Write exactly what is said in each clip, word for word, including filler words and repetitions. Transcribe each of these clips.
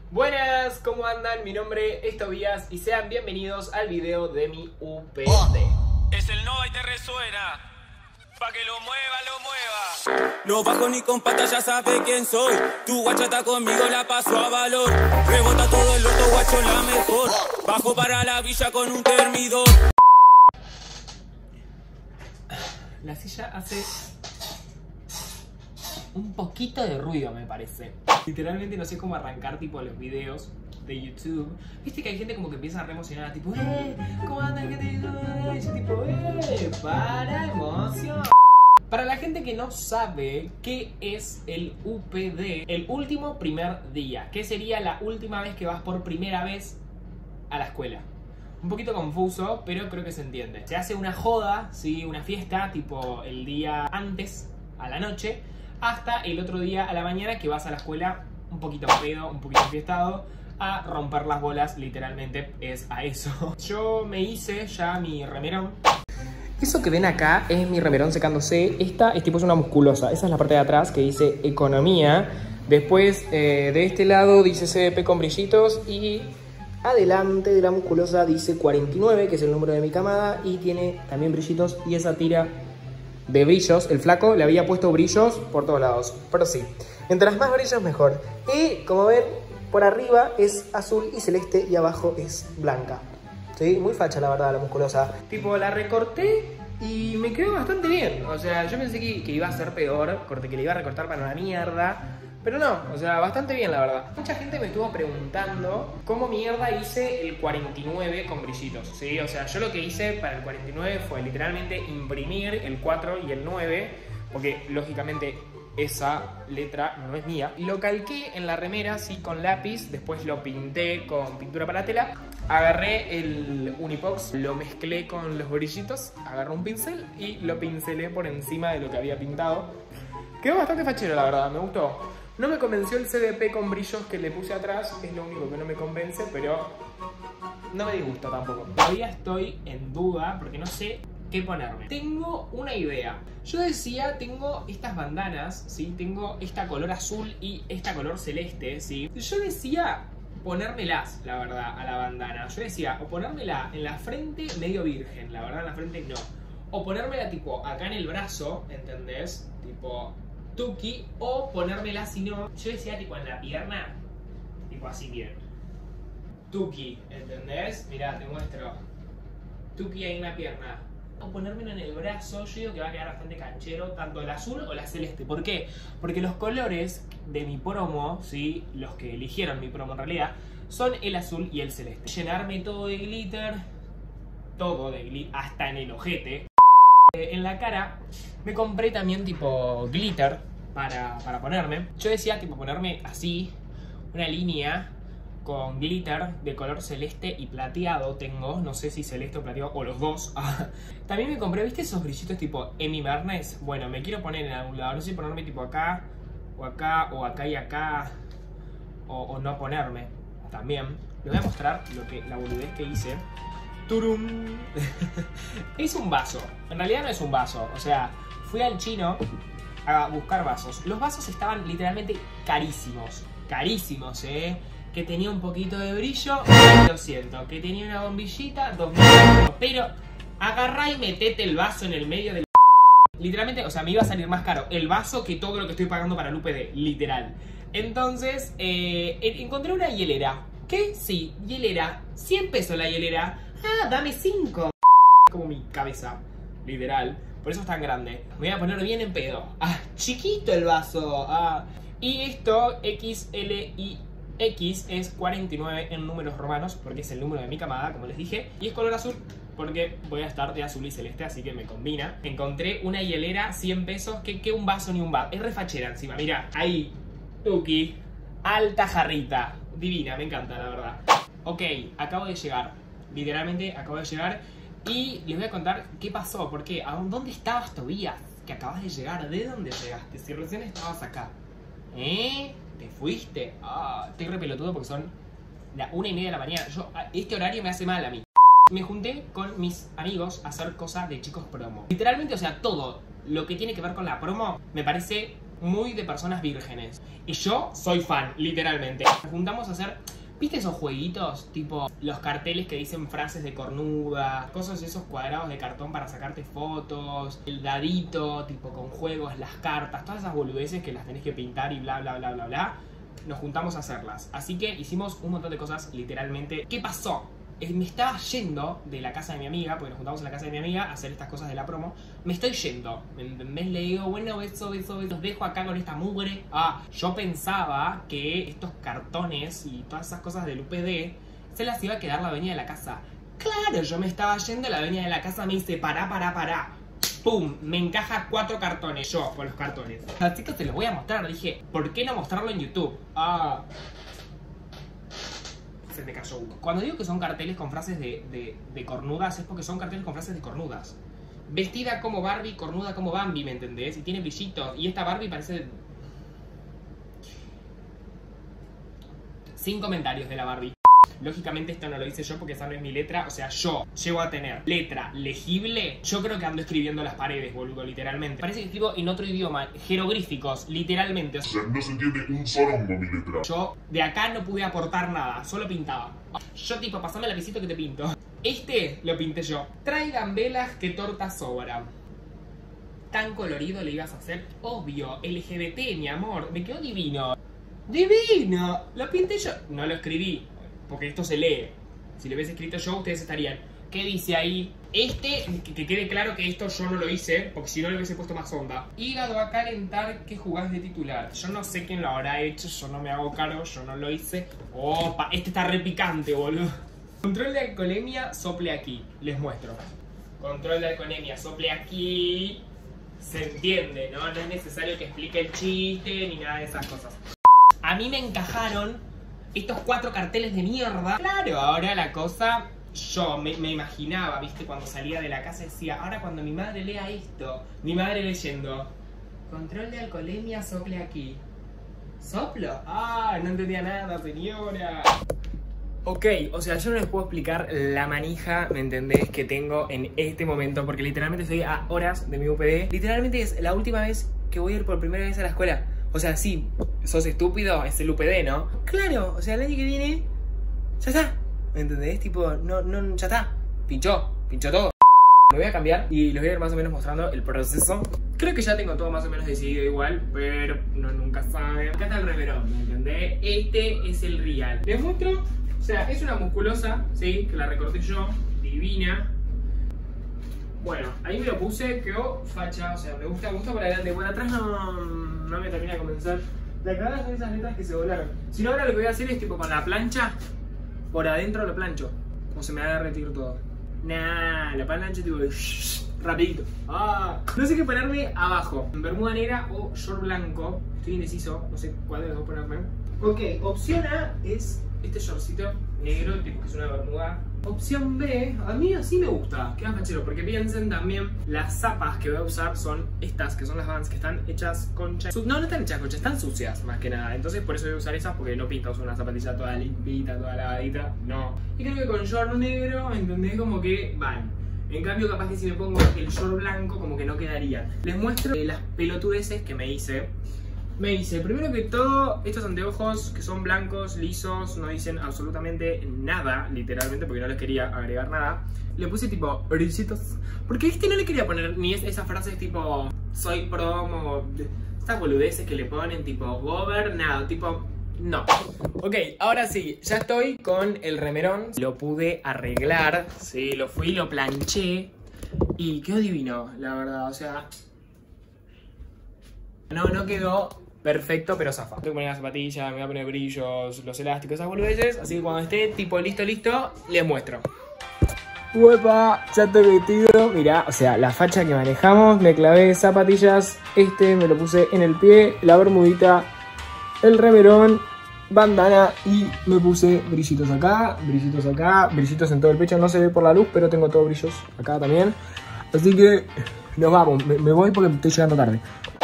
Buenas, ¿cómo andan? Mi nombre es Tobías y sean bienvenidos al video de mi U P D. Oh, es el Nova y te resuena, pa' que lo mueva, lo mueva. No bajo ni con patas, ya sabe quién soy. Tu guacha está conmigo, la paso a valor. Rebota todo el otro guacho, la mejor. Bajo para la villa con un termidor. La silla hace un poquito de ruido, me parece. Literalmente no sé cómo arrancar tipo los videos de YouTube. Viste que hay gente como que empieza a re emocionar, tipo, ¡eh! ¿Cómo anda? ¿Qué te digo? Y yo tipo, ¡eh! ¡Para emoción! Para la gente que no sabe qué es el U P D, el último primer día, que sería la última vez que vas por primera vez a la escuela. Un poquito confuso, pero creo que se entiende. Se hace una joda, ¿sí? Una fiesta, tipo el día antes, a la noche, hasta el otro día a la mañana que vas a la escuela un poquito pedo, un poquito enfiestado, a romper las bolas, literalmente es a eso. Yo me hice ya mi remerón. Eso que ven acá es mi remerón secándose. Esta es tipo es una musculosa. Esa es la parte de atrás que dice economía. Después eh, de este lado dice C D P con brillitos. Y adelante de la musculosa dice cuarenta y nueve, que es el número de mi camada. Y tiene también brillitos y esa tira de brillos. El flaco le había puesto brillos por todos lados. Pero sí, mientras más brillos mejor. Y como ven, por arriba es azul y celeste y abajo es blanca. Sí, muy facha la verdad la musculosa. Tipo, la recorté y me quedó bastante bien. O sea, yo pensé que, que iba a ser peor, corte que le iba a recortar para una mierda. Pero no, o sea, bastante bien la verdad. Mucha gente me estuvo preguntando cómo mierda hice el cuarenta y nueve con brillitos, ¿sí? O sea, yo lo que hice para el cuarenta y nueve fue literalmente imprimir el cuatro y el nueve, porque lógicamente esa letra no es mía. Lo calqué en la remera, sí, con lápiz. Después lo pinté con pintura para tela. Agarré el Unipox, lo mezclé con los brillitos, agarré un pincel y lo pincelé por encima de lo que había pintado. Quedó bastante fachero, la verdad, me gustó. No me convenció el C D P con brillos que le puse atrás, es lo único que no me convence, pero no me disgusta tampoco. Todavía estoy en duda porque no sé qué ponerme. Tengo una idea. Yo decía, tengo estas bandanas, ¿sí? Tengo esta color azul y esta color celeste, ¿sí? Yo decía ponérmelas, la verdad, a la bandana. Yo decía, o ponérmela en la frente medio virgen, la verdad en la frente no. O ponérmela tipo acá en el brazo, ¿entendés? Tipo tuki, o ponérmela si no. Yo decía tipo en la pierna, tipo así bien. Tuki, ¿entendés? Mirá, te muestro. Tuki ahí en la pierna. O ponérmelo en el brazo, yo digo que va a quedar bastante canchero, tanto el azul o la celeste. ¿Por qué? Porque los colores de mi promo, ¿sí? Los que eligieron mi promo en realidad, son el azul y el celeste. Llenarme todo de glitter, todo de glitter, hasta en el ojete. En la cara me compré también tipo glitter para, para ponerme. Yo decía tipo ponerme así, una línea con glitter de color celeste y plateado tengo. No sé si celeste o plateado o los dos. También me compré, ¿viste esos brillitos tipo Emi Marnes? Bueno, me quiero poner en algún lado. No sé si ponerme tipo acá, o acá, o acá y acá. O, o no ponerme. También. Les voy a mostrar lo que, la boludez que hice. ¡Turum! Es un vaso. En realidad no es un vaso. O sea, fui al chino a buscar vasos. Los vasos estaban literalmente carísimos. Carísimos, ¿eh? Que tenía un poquito de brillo, lo siento. Que tenía una bombillita, dos mil euros. Pero agarrá y metete el vaso en el medio del... Literalmente, o sea, me iba a salir más caro el vaso que todo lo que estoy pagando para el U P D, literal. Entonces, eh, encontré una hielera. ¿Qué? Sí, hielera. cien pesos la hielera. Ah, dame cinco. Como mi cabeza, literal. Por eso es tan grande. Me voy a poner bien en pedo. Ah, chiquito el vaso. Ah. Y esto, X L I X es cuarenta y nueve en números romanos, porque es el número de mi camada, como les dije. Y es color azul, porque voy a estar de azul y celeste, así que me combina. Encontré una hielera, cien pesos, que, que un vaso ni un vaso. Es refachera encima, mira, ahí, tuki, alta jarrita. Divina, me encanta, la verdad. Ok, acabo de llegar. Literalmente acabo de llegar. Y les voy a contar qué pasó, porque ¿dónde estabas, Tobías? Que acabas de llegar, ¿de dónde llegaste? Si recién estabas acá. ¿Eh? ¿Te fuiste? Ah, estoy re pelotudo porque son la una y media de la mañana. Yo, este horario me hace mal a mí. Me junté con mis amigos a hacer cosas de chicos promo. Literalmente, o sea, todo lo que tiene que ver con la promo me parece muy de personas vírgenes. Y yo soy fan, literalmente. Nos juntamos a hacer, ¿viste esos jueguitos? Tipo los carteles que dicen frases de cornuda, cosas, esos cuadrados de cartón para sacarte fotos, el dadito, tipo con juegos, las cartas, todas esas boludeces que las tenés que pintar y bla, bla, bla, bla, bla. Nos juntamos a hacerlas. Así que hicimos un montón de cosas, literalmente. ¿Qué pasó? Eh, me estaba yendo de la casa de mi amiga, porque nos juntamos en la casa de mi amiga a hacer estas cosas de la promo. Me estoy yendo, ¿me entendés? Le digo, bueno, eso, eso, eso, los dejo acá con esta mugre. Ah, yo pensaba que estos cartones y todas esas cosas del U P D se las iba a quedar la dueña de la casa. Claro, yo me estaba yendo, la dueña de la casa me dice, pará, pará, pará. ¡Pum! Me encaja cuatro cartones, yo con los cartones. Así que te los voy a mostrar. Dije, ¿por qué no mostrarlo en YouTube? Ah... Se me cayó uno. Cuando digo que son carteles con frases de, de, de cornudas, es porque son carteles con frases de cornudas. Vestida como Barbie, cornuda como Bambi, ¿me entendés? Y tiene brillitos. Y esta Barbie parece... Sin comentarios de la Barbie. Lógicamente esto no lo hice yo porque esa no es mi letra. O sea, yo llego a tener letra legible. Yo creo que ando escribiendo las paredes, boludo, literalmente. Parece que escribo en otro idioma, jeroglíficos, literalmente. O sea, no se entiende un sorongo mi letra. Yo de acá no pude aportar nada, solo pintaba. Yo tipo, pasame el lapicito que te pinto. Este lo pinté yo. Traigan velas que torta sobra. ¿Tan colorido le ibas a hacer? Obvio, L G B T, mi amor. Me quedó divino. ¡Divino! Lo pinté yo. No lo escribí, porque esto se lee. Si lo hubiese escrito yo, ustedes estarían. ¿Qué dice ahí? Este, que, que quede claro que esto yo no lo hice, porque si no le hubiese puesto más onda. Hígado a calentar, que jugás de titular. Yo no sé quién lo habrá hecho, yo no me hago cargo, yo no lo hice. Opa, este está re picante, boludo. Control de alcoholemia, sople aquí. Les muestro. Control de alcoholemia, sople aquí. Se entiende, ¿no? No es necesario que explique el chiste ni nada de esas cosas. A mí me encajaron estos cuatro carteles de mierda. Claro, ahora la cosa, yo me, me imaginaba, viste, cuando salía de la casa decía, ahora cuando mi madre lea esto, mi madre leyendo, control de alcoholemia, sople aquí. ¿Soplo? Ah, no entendía nada, señora. Ok, o sea, yo no les puedo explicar la manija, ¿me entendés?, que tengo en este momento, porque literalmente estoy a horas de mi U P D. Literalmente es la última vez que voy a ir por primera vez a la escuela. O sea, sí, sos estúpido, es el U P D, ¿no? Claro, o sea, el año que viene, ya está, ¿me entendés? Tipo, no, no, ya está, pinchó, pinchó todo. Me voy a cambiar y les voy a ir más o menos mostrando el proceso. Creo que ya tengo todo más o menos decidido igual, pero no nunca saben. Acá está el reverón, ¿me entendés? Este es el real. Les muestro, o sea, es una musculosa, ¿sí? Que la recorté yo, divina. Bueno, ahí me lo puse, quedó facha, o sea, me gusta, me gusta por adelante. Por atrás no, no me termina de convencer. La cagada son esas letras que se volaron. Si no, ahora lo que voy a hacer es tipo con la plancha, por adentro lo plancho. O se me va a derretir todo. Nah, la plancha tipo shh, rapidito. Ah, no sé qué ponerme abajo. Bermuda negra o short blanco. Estoy indeciso, no sé cuál de los dos ponerme. Ok, opción A es este shortcito negro, tipo que es una bermuda. Opción B, a mí así me gusta, queda fachero, porque piensen también, las zapas que voy a usar son estas, que son las Vans, que están hechas concha. No, no están hechas concha, están sucias más que nada. Entonces por eso voy a usar esas, porque no pinta usar una zapatilla toda limpita, toda lavadita, no. Y creo que con short negro, ¿entendés? Como que van. En cambio, capaz que si me pongo el short blanco, como que no quedaría. Les muestro eh, las pelotudeces que me hice. Me hice, primero que todo, estos anteojos que son blancos, lisos, no dicen absolutamente nada, literalmente, porque no les quería agregar nada. Le puse tipo brillitos, porque este no le quería poner ni es, esas frases tipo soy promo, estas boludeces que le ponen tipo gober, nada, tipo no. Ok, ahora sí, ya estoy con el remerón, lo pude arreglar, sí, lo fui, lo planché y quedó divino, la verdad, o sea, no, no quedó perfecto, pero zafa. Tengo que poner las zapatillas, me voy a poner brillos, los elásticos, esas boludeces. Así que cuando esté tipo listo, listo, les muestro. ¡Uepa! Ya estoy vestido. Mirá, o sea, la facha que manejamos. Me clavé zapatillas. Este me lo puse en el pie. La bermudita, el remerón, bandana y me puse brillitos acá, brillitos acá, brillitos en todo el pecho. No se ve por la luz, pero tengo todos brillos acá también. Así que nos vamos. Me, me voy porque estoy llegando tarde.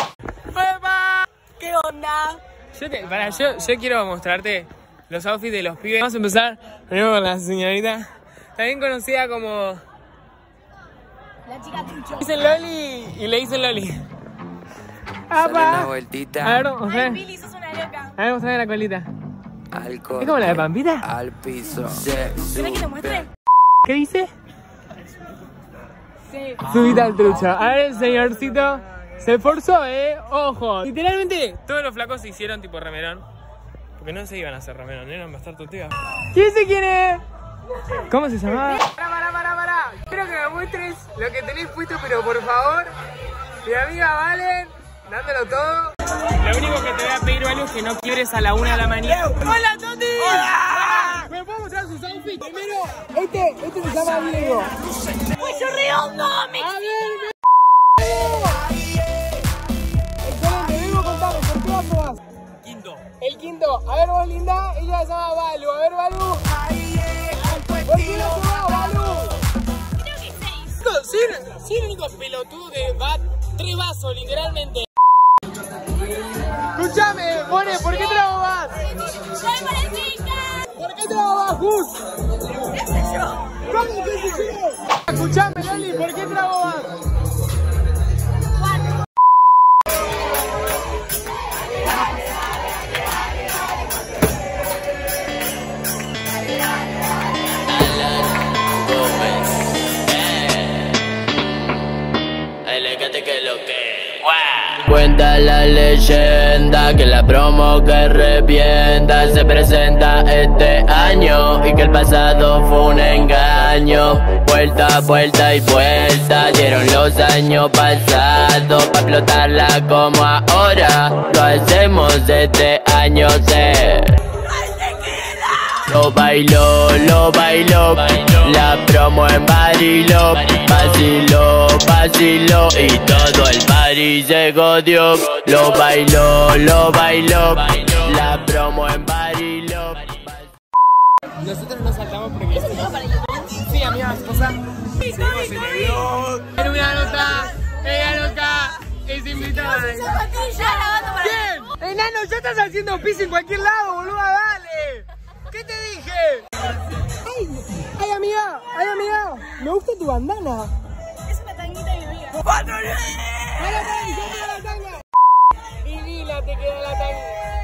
¿Qué onda? Yo, te, para, yo, yo quiero mostrarte los outfits de los pibes. Vamos a empezar primero con la señorita, también conocida como La chica trucho. le dicen Loli y le dicen Loli. una vueltita. A ver, vamos a ver. Ay, Pili, sos una loca. A ver, vamos a ver la colita. Al ¿Es como la de Pampita? Al piso. Se ¿Querés que te muestre? ¿Qué dice? Sí. Subida al trucho. A ver, el señorcito se esforzó, eh. Ojo. Literalmente, todos los flacos se hicieron tipo remerón. Porque no se iban a hacer remerón, eran bastante tías. ¿Quién sé quién es? ¿Cómo se llamaba? Pará, pará, pará, pará. Quiero que me muestres lo que tenés puesto, pero por favor. Mi amiga Valen, dándolo todo. Lo único que te voy a pedir, Valen, es que no quiebres a la una de la mañana. ¡Hola, Toti! ¡Hola! ¿Me puedo mostrar sus outfits? Primero, este, este se llama Diego. ¡Cuello redondo! ¡Me A ver, excelente, Diego, contame, ¿por qué vas más? Quinto. El quinto. A ver, vos, linda, ella se llama Balu. A ver, Balu. ¿Por qué no se va, Balu? creo que seis. No, sí, sí, el único pelotudo que va tres vasos, literalmente. Escuchame, More, ¿por qué te la bobás? ¡Soy parecida! ¿Por qué te la bobás, Gus? ¿Qué sé yo? ¿Cómo que se yo? Escuchame, Loli, ¿por qué te la bobás? Cuatro. Cuenta la leyenda que la promo que revienta se presenta este año y que el pasado fue un engaño. Vuelta, vuelta y vuelta dieron los años pasados pa' explotarla como ahora lo hacemos este año, sé. Lo bailó, lo bailó, la promo en Barilo, vaciló, vaciló y todo el party se jodió. Lo bailó, lo bailó, la promo en Barilo. Nosotros nos saltamos porque... ¿Eso es para YouTube? Sí, amigas, cosa. Seguimos en el vlog. En una nota, ella loca, es invitada. ¿Quién? Enano, ya estás haciendo pis en cualquier lado, boluda, dale. ¿Qué te dije? ¡Ay! ¡Ay, amiga! ¡Ay, amiga! Me gusta tu bandana. Es una tanguita de mi amiga. ¡Cuatro! ¡Ay, la tanga! ¡Yo quiero la tanga! Y Lila te queda la tanga.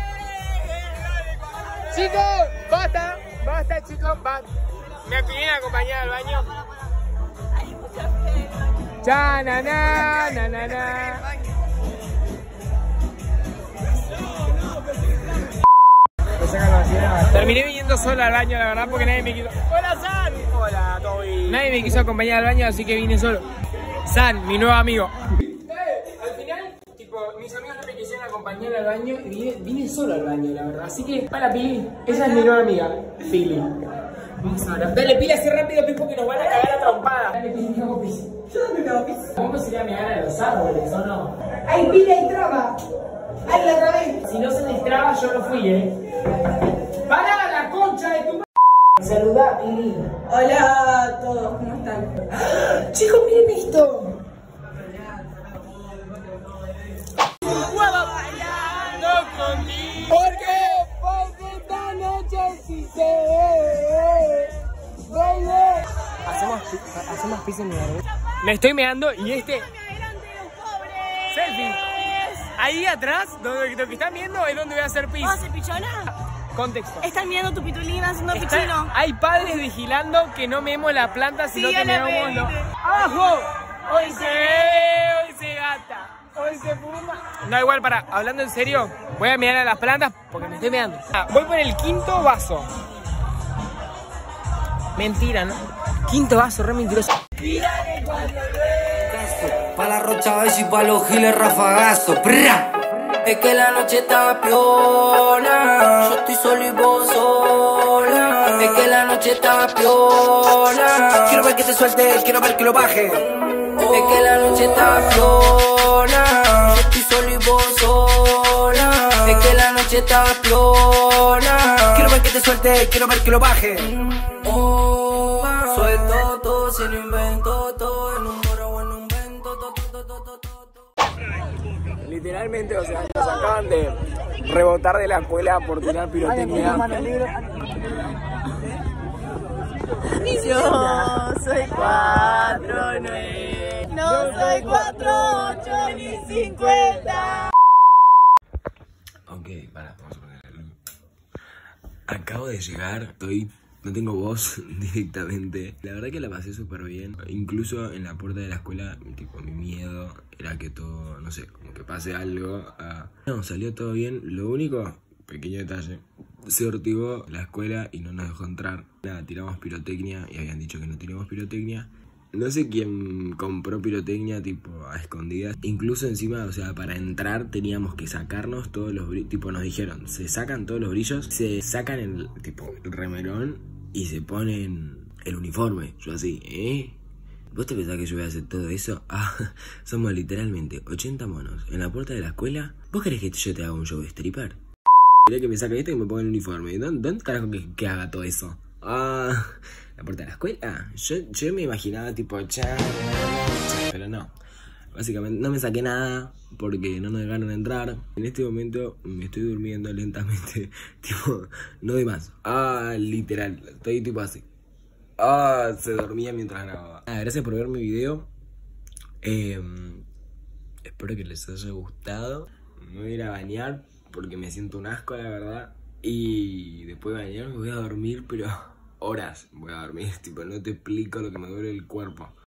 Chicos, basta. Basta, chicos, basta. ¿Me piden acompañar al baño? Hay mucha pena. Cha, na, na, na, na, na. Terminé viniendo solo al baño, la verdad, porque nadie me quiso... ¡Hola, San! Hola, Toby. Nadie me quiso acompañar al baño, así que vine solo. San, mi nuevo amigo. Eh, al final, tipo, mis amigos no me quisieron acompañar al baño y vine, vine solo al baño, la verdad. Así que, hola, Pili. Esa es mi nueva amiga, Pili. Vamos ahora. Dale, Pili, así rápido, Pipo, que nos van a cagar a trompada. Dale, Pili, que hago pis. Yo también hago pis. ¿Cómo sería mi gana de los árboles, o no? ¡Ay, Pili, hay traba! ¡Ay, la trabé! Si no se destraba, yo no fui, ¿eh? ¡Para la concha de tu m***! Saludá, Pili. Hola a todos, ¿cómo están? ¡Ah! Chicos, miren esto. ¿Por qué? Porque esta noche sí se ve. Baby. Hacemos, hacemos pis en mi árbol. Me estoy meando y este... Selfie. Ahí atrás, donde lo que están viendo es donde voy a hacer pis. ¿Vamos a hacer pichona? Contexto. Están mirando tu pitulina haciendo Está- pichino. Hay padres vigilando que no meemos la planta, sino Sí, que a la meemos vez. lo... ¡Abajo! Hoy se ve, hoy se gata, hoy se fuma. No, igual, para, hablando en serio, voy a mirar a las plantas porque me estoy meando. Ah, voy por el quinto vaso. Mentira, ¿no? Quinto vaso, re mentiroso. Pa' la rocha y pa' los giles rafagazo. ¡Prra! Es que la noche está piola. Yo estoy solo y vos sola. Es que la noche está piola. Quiero ver que te suelte, quiero ver que lo baje. Es que la noche está piola. Yo estoy solo y vos sola. Es que la noche está piola. Quiero ver que te suelte, quiero ver que lo baje. Oh, suelto todo, sin invento todo. En un moro o en un vento, todo, todo, todo, todo, todo. Literalmente, o sea, nos acaban de rebotar de la escuela por tirar pirotecnia. Yo soy cuatro nueve, no soy cuatro ocho ni cincuenta. Acabo de llegar, estoy... No tengo voz directamente. La verdad que la pasé súper bien. Incluso en la puerta de la escuela, tipo, mi miedo era que todo, no sé, como que pase algo. Ah. No, salió todo bien. Lo único, pequeño detalle, se ortigó la escuela y no nos dejó entrar. Nada, tiramos pirotecnia y habían dicho que no tiramos pirotecnia. No sé quién compró pirotecnia tipo a escondidas. Incluso encima, o sea, para entrar teníamos que sacarnos todos los brillos. Tipo, nos dijeron, se sacan todos los brillos, se sacan el tipo el remerón y se ponen el uniforme. Yo así, ¿eh? ¿Vos te pensás que yo voy a hacer todo eso? Ah, somos literalmente ochenta monos en la puerta de la escuela. ¿Vos querés que yo te haga un show de stripper? Quería que me saque esto y me ponga el uniforme. ¿Dónde, dónde carajo que, que haga todo eso? Ah, la puerta de la escuela. Yo, yo me imaginaba tipo cha, pero no. Básicamente no me saqué nada porque no nos dejaron entrar. En este momento me estoy durmiendo lentamente. Tipo, no doy más. Ah, literal. Estoy tipo así. Ah, se dormía mientras grababa. Ah, gracias por ver mi video. Eh, espero que les haya gustado. Me voy a ir a bañar porque me siento un asco, la verdad. Y después de bañar me voy a dormir, pero horas voy a dormir. Tipo, no te explico lo que me duele el cuerpo.